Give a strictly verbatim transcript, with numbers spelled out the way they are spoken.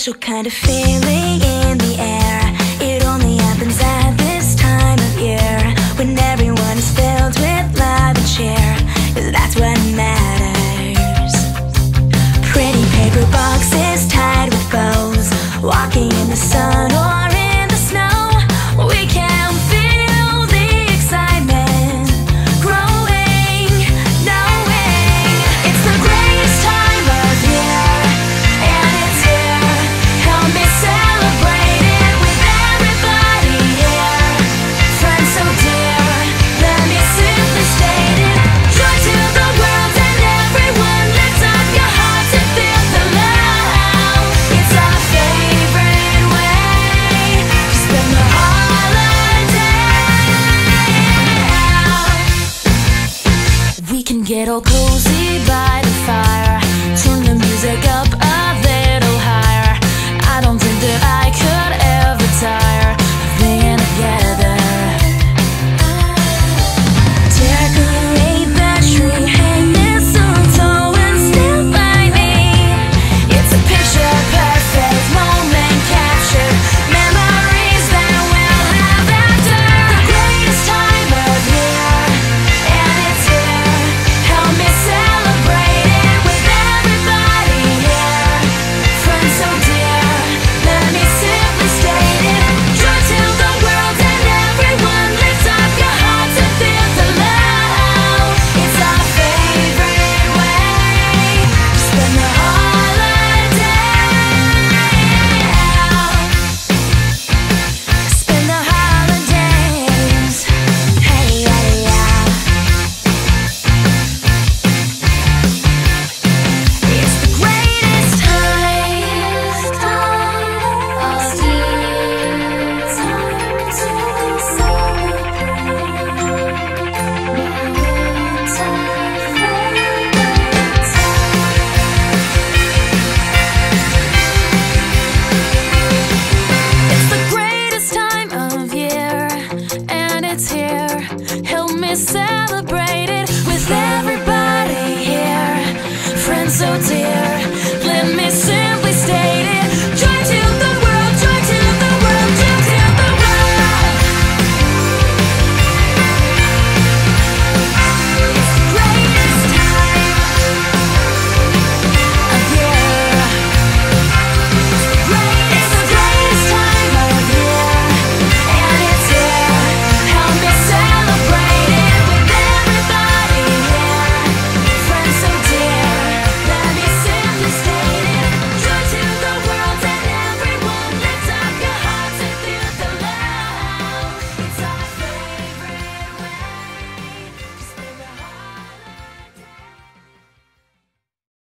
special kind of feeling in the air. It only happens at this time of year, when everyone is filled with love and cheer, 'cause that's what matters. Pretty paper boxes tied with bows, walking in the sun or in the snow. We can feel the excitement growing, knowing it's the greatest time of year, and it's here. Help me celebrate it with everybody here. Friends so dear, let me simply state it. Joy to the world and everyone, lift up your hearts and feel the love. It's our favorite way to spend the holiday. We can get all cozy